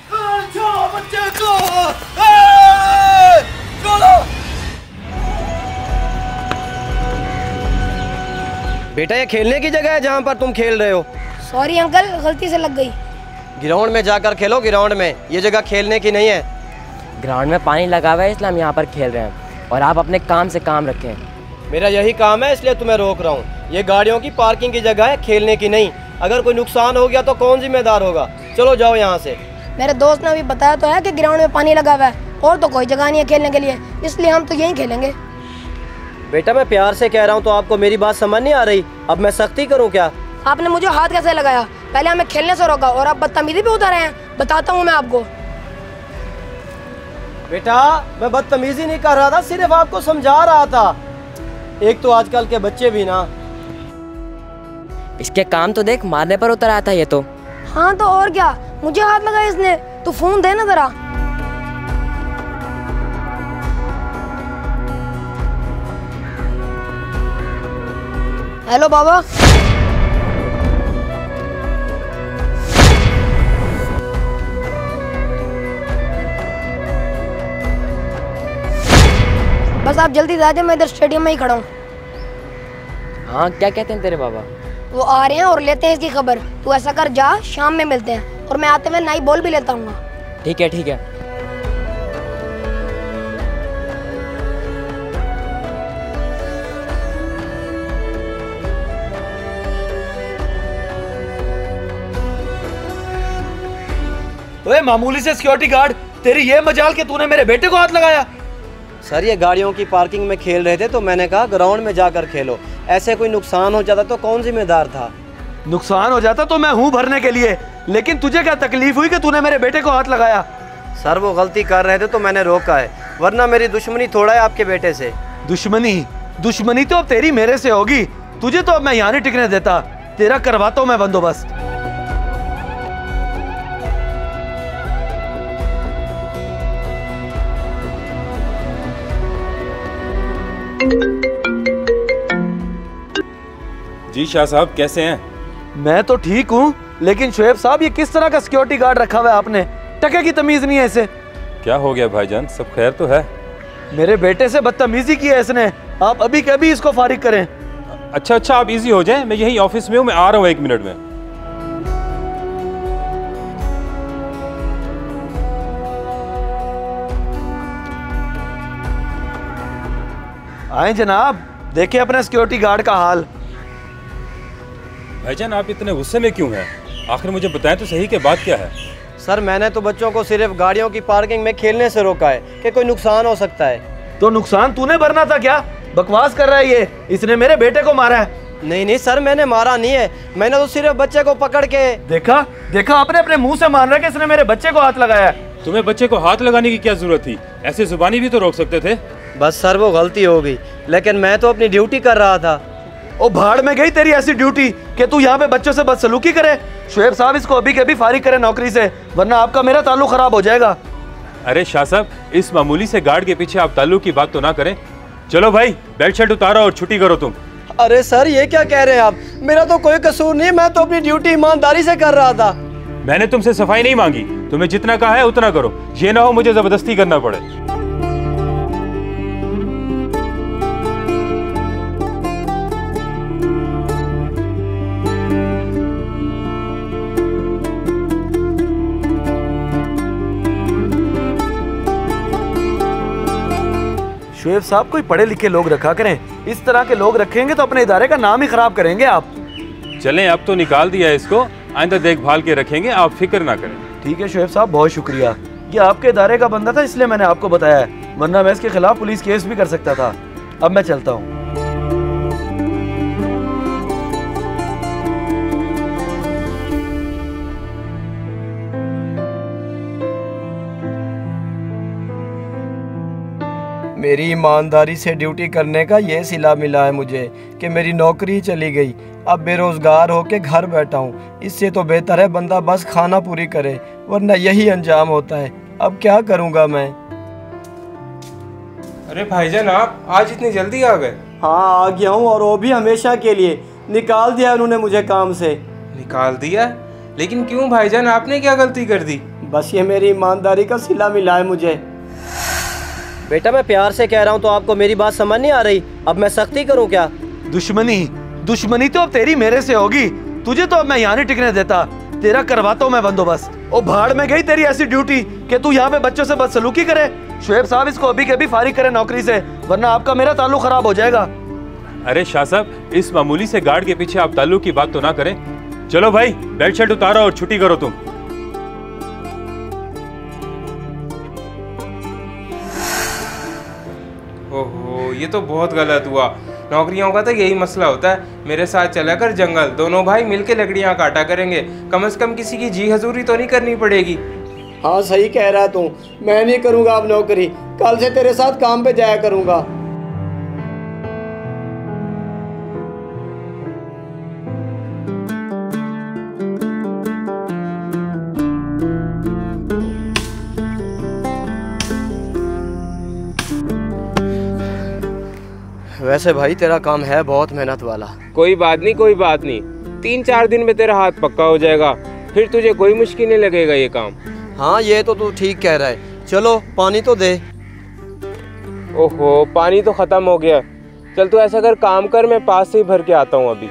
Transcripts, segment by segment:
छोड़ो बच्चे को, छोड़ो। बेटा ये खेलने की जगह है जहाँ पर तुम खेल रहे हो। सॉरी अंकल, गलती से लग गई। ग्राउंड में जाकर खेलो, ग्राउंड में, ये जगह खेलने की नहीं है। ग्राउंड में पानी लगा हुआ है इसलिए हम यहाँ पर खेल रहे हैं, और आप अपने काम से काम रखें। मेरा यही काम है इसलिए तुम्हें रोक रहा हूँ। ये गाड़ियों की पार्किंग की जगह है, खेलने की नहीं। अगर कोई नुकसान हो गया तो कौन जिम्मेदार होगा? चलो जाओ यहाँ से। मेरे दोस्त ने अभी बताया तो है कि ग्राउंड में पानी लगा हुआ है और तो कोई जगह नहीं है खेलने के लिए, इसलिए हम तो यहीं खेलेंगे। बेटा मैं प्यार से कह रहा हूँ तो आपको मेरी बात समझ नहीं आ रही। अब मैं सख्ती करूँ क्या? आपने मुझे हाथ कैसे लगाया? पहले हमें खेलने से रोका और अब बदतमीजी पे उतर रहे हैं। बताता हूँ मैं आपको। बेटा मैं बदतमीजी नहीं कर रहा था, सिर्फ आपको समझा रहा था। एक तो आजकल के बच्चे भी ना। इसके काम तो देख, मारने पर उतर आता ये तो। हाँ तो और क्या, मुझे हाथ लगाया इसने। तू फोन दे ना जरा। हेलो बाबा। बस आप जल्दी आ जाओ, मैं इधर स्टेडियम में ही खड़ा हूँ। हाँ क्या कहते हैं तेरे बाबा? वो आ रहे हैं और लेते हैं इसकी खबर। तू ऐसा कर, जा शाम में मिलते हैं, और मैं आते हुए नई बॉल भी लेता हूँ। ठीक है ठीक है। ओए मामूली से सिक्योरिटी गार्ड, तेरी ये मजाल कि तूने मेरे बेटे को हाथ लगाया। सर ये गाड़ियों की पार्किंग में खेल रहे थे तो मैंने कहा ग्राउंड में जाकर खेलो। ऐसे कोई नुकसान हो जाता तो कौन जिम्मेदार था? नुकसान हो जाता तो मैं हूँ भरने के लिए, लेकिन तुझे क्या तकलीफ हुई कि तूने मेरे बेटे को हाथ लगाया? सर वो गलती कर रहे थे तो मैंने रोका है, वरना मेरी दुश्मनी थोड़ा है आपके बेटे से। दुश्मनी तो अब तेरी मेरे से होगी। तुझे तो अब मैं यहाँ नहीं टिकने देता, तेरा करवाता हूँ मैं बंदोबस्त। जी शाह साहब कैसे हैं? मैं तो ठीक हूँ, लेकिन शोएब साहब ये किस तरह का सिक्योरिटी गार्ड रखा हुआ है आपने? टके की तमीज नहीं है इसे। क्या हो गया भाईजान, सब खैर तो है? मेरे बेटे से बदतमीजी की है इसने, आप अभी कभी इसको फारिग करें। अच्छा आप इजी हो जाएं, मैं यही ऑफिस में हूँ, मैं आ रहा हूँ 1 मिनट में। आए जनाब, देखिए अपने सिक्योरिटी गार्ड का हाल। भाईजान आप इतने गुस्से में क्यों हैं? आखिर मुझे बताएं तो सही कि बात क्या है? सर मैंने तो बच्चों को सिर्फ गाड़ियों की पार्किंग में खेलने से रोका है कि कोई नुकसान हो सकता है। तो नुकसान तूने भरना था क्या? बकवास कर रहा है ये, इसने मेरे बेटे को मारा है। नहीं सर मैंने मारा नहीं है, मैंने तो सिर्फ बच्चे को पकड़ के। देखा आपने अपने मुंह से मान रहा है कि इसने मेरे बच्चे को हाथ लगाया है। तुम्हें बच्चे को हाथ लगाने की क्या जरूरत थी? ऐसे जुबानी भी तो रोक सकते थे। बस सर वो गलती हो गई, लेकिन मैं तो अपनी ड्यूटी कर रहा था। ओ भाड़ में गई तेरी ऐसी ड्यूटी कि तू यहाँ पे बच्चों से बदसलूकी करे। शोएब साहब इसको अभी के अभी फारिग करे नौकरी से, वरना आपका मेरा ताल्लुक खराब हो जाएगा। अरे शाह साहब, इस मामूली से गार्ड के पीछे आप ताल्लुक की बात तो ना करें। चलो भाई बेल्ट शर्ट उतारो और छुट्टी करो तुम। अरे सर ये क्या कह रहे हैं आप? मेरा तो कोई कसूर नहीं, मैं तो अपनी ड्यूटी ईमानदारी से कर रहा था। मैंने तुमसे सफाई नहीं मांगी, तुम्हें जितना कहा है उतना करो, ये ना हो मुझे जबरदस्ती करना पड़े। शोएब साहब कोई पढ़े लिखे लोग रखा करें, इस तरह के लोग रखेंगे तो अपने इदारे का नाम ही खराब करेंगे आप। चलें अब तो निकाल दिया है इसको, आइंदा देखभाल के रखेंगे, आप फिक्र ना करें। ठीक है शोएब साहब, बहुत शुक्रिया। ये आपके इदारे का बंदा था इसलिए मैंने आपको बताया है, वरना मैं इसके खिलाफ पुलिस केस भी कर सकता था। अब मैं चलता हूँ। मेरी ईमानदारी से ड्यूटी करने का ये सिला मिला है मुझे कि मेरी नौकरी चली गई। अब बेरोजगार होके घर बैठा हूँ, इससे तो बेहतर है बंदा बस खाना पूरी करे, वरना यही अंजाम होता है। अब क्या करूँगा मैं? अरे भाईजान आप आज इतनी जल्दी आ गए? हाँ आ गया हूँ, और वो भी हमेशा के लिए। निकाल दिया उन्होंने मुझे काम से। निकाल दिया? लेकिन क्यों भाईजान, आपने क्या गलती कर दी? बस ये मेरी ईमानदारी का सिला मिला है मुझे। बेटा मैं प्यार से कह रहा हूँ तो आपको मेरी बात समझ नहीं आ रही, अब मैं सख्ती करूँ क्या? दुश्मनी तो अब तेरी मेरे से होगी, तुझे तो अब मैं यहाँ नहीं टिकने देता, तेरा करवाता हूँ मैं बंदोबस्त। ओ भाड़ में गई तेरी ऐसी ड्यूटी कि तू यहाँ पे बच्चों से बदसलूकी करे। शुएब साहब इसको अभी के अभी फारिग करे नौकरी से, वरना आपका मेरा ताल्लुक खराब हो जाएगा। अरे शाह साहब, इस मामूली से गार्ड के पीछे आप ताल्लुक की बात तो ना करें। चलो भाई, बेल्ट शर्ट उतारो और छुट्टी करो तुम। ओहो, ये तो बहुत गलत हुआ। नौकरियों का तो यही मसला होता है। मेरे साथ चला कर जंगल, दोनों भाई मिलके लकड़ियां काटा करेंगे, कम से कम किसी की जी हजूरी तो नहीं करनी पड़ेगी। हाँ सही कह रहा तू, मैं नहीं करूँगा अब नौकरी, कल से तेरे साथ काम पे जाया करूँगा। वैसे भाई तेरा काम है बहुत मेहनत वाला। कोई बात नहीं, कोई बात नहीं, 3-4 दिन में तेरा हाथ पक्का हो जाएगा, फिर तुझे कोई मुश्किल नहीं लगेगा ये काम। हाँ ये तो तू ठीक कह रहा है। चलो पानी तो दे। ओहो, पानी तो खत्म हो गया। चल तू ऐसा कर, काम कर, मैं पास से ही भर के आता हूँ अभी।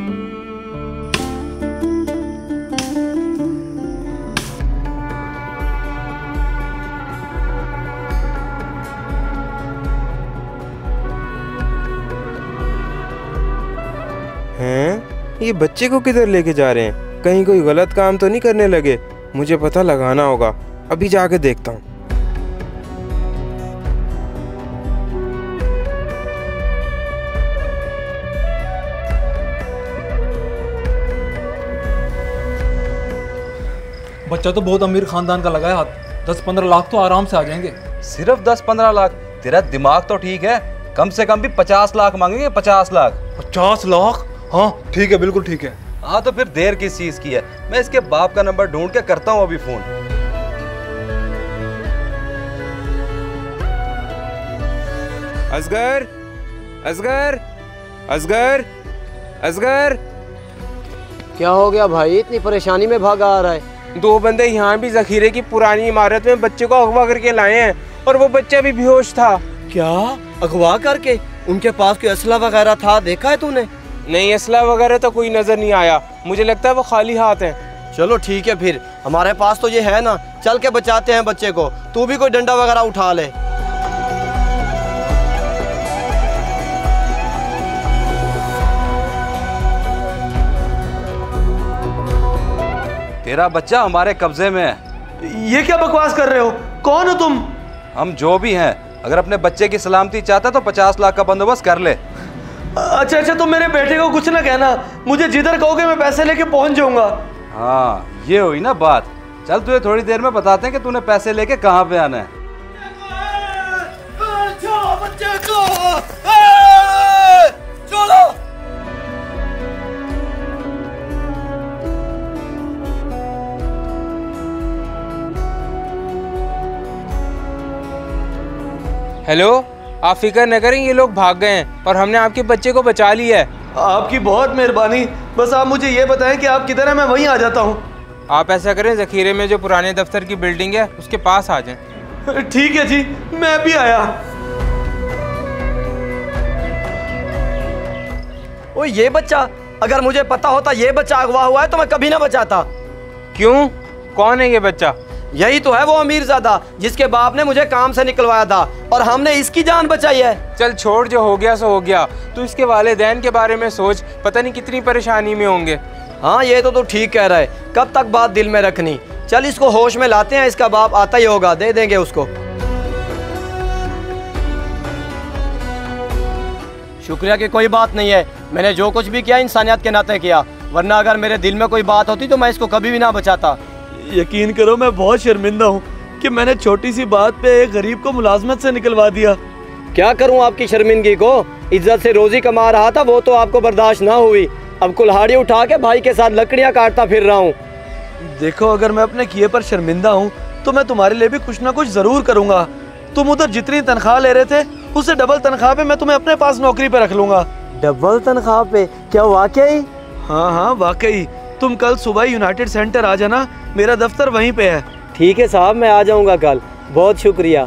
हैं? ये बच्चे को किधर लेके जा रहे हैं? कहीं कोई गलत काम तो नहीं करने लगे? मुझे पता लगाना होगा, अभी जाके देखता हूँ। बच्चा तो बहुत अमीर खानदान का लगा है हाथ, 10-15 लाख तो आराम से आ जाएंगे। सिर्फ 10-15 लाख? तेरा दिमाग तो ठीक है, कम से कम भी 50 लाख मांगेंगे। 50 लाख? 50 लाख? हाँ ठीक है, बिल्कुल ठीक है। हाँ तो फिर देर किस चीज की है, मैं इसके बाप का नंबर ढूंढ के करता हूँ अभी फोन। असगर, असगर, असगर, असगर। क्या हो गया भाई, इतनी परेशानी में भागा आ रहा है? 2 बंदे यहाँ भी जखीरे की पुरानी इमारत में बच्चे को अगवा करके लाए हैं और वो बच्चा भी बेहोश था। क्या अगवा करके? उनके पास कोई असला वगैरह था, देखा है तूने? नहीं, असला वगैरह तो कोई नजर नहीं आया, मुझे लगता है वो खाली हाथ हैं। चलो ठीक है, फिर हमारे पास तो ये है ना, चल के बचाते हैं बच्चे को। तू भी कोई डंडा वगैरह उठा ले। तेरा बच्चा हमारे कब्जे में है। ये क्या बकवास कर रहे हो? कौन हो तुम? हम जो भी हैं, अगर अपने बच्चे की सलामती चाहता तो 50 लाख का बंदोबस्त कर ले। अच्छा अच्छा, तुम मेरे बेटे को कुछ ना कहना, मुझे जिधर कहोगे मैं पैसे लेके पहुंच जाऊंगा। हाँ ये हुई ना बात। चल तुझे थोड़ी देर में बताते हैं कि तूने पैसे लेके कहाँ पे आना है। हेलो, आप फिक्र न करें, ये लोग भाग गए हैं और हमने आपके बच्चे को बचा लिया है। आपकी बहुत मेहरबानी, बस आप मुझे ये बताएं कि आप किधर हैं, मैं वहीं आ जाता हूँ। आप ऐसा करें, जखीरे में जो पुराने दफ्तर की बिल्डिंग है उसके पास आ जाएं। ठीक है जी, मैं भी आया। ओ ये बच्चा, अगर मुझे पता होता ये बच्चा अगवा हुआ है तो मैं कभी ना बचाता। क्यों? कौन है ये बच्चा? यही तो है वो अमीरजादा जिसके बाप ने मुझे काम से निकलवाया था और हमने इसकी जान बचाई है। चल छोड़, जो हो गया सो हो गया। तू इसके वालिदैन के बारे में सोच, पता नहीं कितनी परेशानी में होंगे। हाँ ये तो तू ठीक कह रहा है, कब तक बात दिल में रखनी। चल इसको होश में लाते हैं, इसका बाप आता ही होगा, दे देंगे उसको। शुक्रिया की कोई बात नहीं है, मैंने जो कुछ भी किया इंसानियत के नाते किया, वरना अगर मेरे दिल में कोई बात होती तो मैं इसको कभी भी ना बचाता। यकीन करो मैं बहुत शर्मिंदा हूँ कि मैंने छोटी सी बात पे एक गरीब को मुलाजमत से निकलवा दिया। क्या करूँ आपकी शर्मिंदगी को, इज्जत से रोजी कमा रहा था वो तो आपको बर्दाश्त ना हुई, अब कुल्हाड़ी उठा के भाई के साथ लकड़ियाँ काटता फिर रहा हूँ। देखो अगर मैं अपने किए पर शर्मिंदा हूँ तो मैं तुम्हारे लिए भी कुछ ना कुछ जरूर करूँगा। तुम उधर जितनी तनख्वाह ले रहे थे उससे डबल तनख्वाह पे मैं तुम्हें अपने पास नौकरी पे रख लूंगा। डबल तनख्वाह पे? क्या वाकई? हाँ हाँ वाकई। तुम कल सुबह यूनाइटेड सेंटर आ जाना, मेरा दफ्तर वहीं पे है। ठीक है साहब, मैं आ जाऊँगा कल। बहुत शुक्रिया।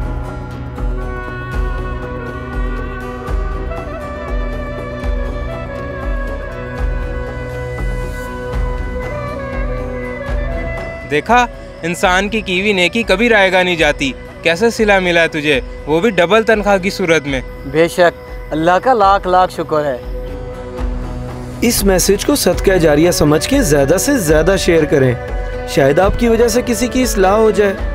देखा, इंसान की हुई नेकी कभी रायगा नहीं जाती। कैसे सिला मिला है तुझे, वो भी डबल तनख्वाह की सूरत में। बेशक, अल्लाह का लाख लाख शुक्र है। इस मैसेज को सदका जारिया समझ के ज़्यादा से ज़्यादा शेयर करें। शायद आपकी वजह से किसी की इस्लाह हो जाए।